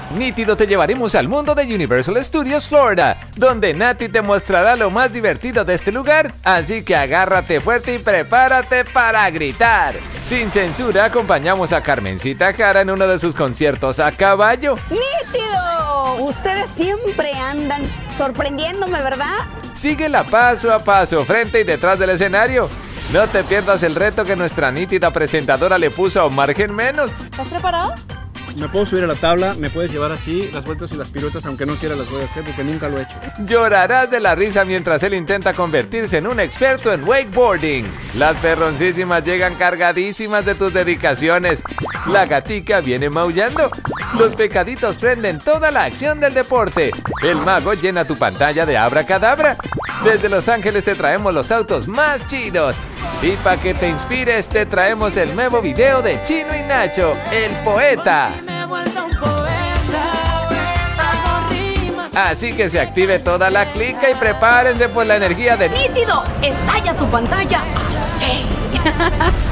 Nítido te llevaremos al mundo de Universal Studios Florida, donde Nati te mostrará lo más divertido de este lugar, así que agárrate fuerte y prepárate para gritar. Sin censura, acompañamos a Carmencita Jara en uno de sus conciertos a caballo. ¡Nítido! Ustedes siempre andan sorprendiéndome, ¿verdad? Síguela paso a paso, frente y detrás del escenario. No te pierdas el reto que nuestra nítida presentadora le puso a Omar Menos. ¿Estás preparado? Me puedo subir a la tabla, me puedes llevar así, las vueltas y las piruetas, aunque no quiera las voy a hacer porque nunca lo he hecho. Llorarás de la risa mientras él intenta convertirse en un experto en wakeboarding. Las perroncísimas llegan cargadísimas de tus dedicaciones. La gatica viene maullando. Los pecaditos prenden toda la acción del deporte. El mago llena tu pantalla de abracadabra. Desde Los Ángeles te traemos los autos más chidos. Y para que te inspires, te traemos el nuevo video de Chino y Nacho, el poeta. Así que se active toda la clica y prepárense por la energía de ¡Nítido! ¡Estalla tu pantalla así!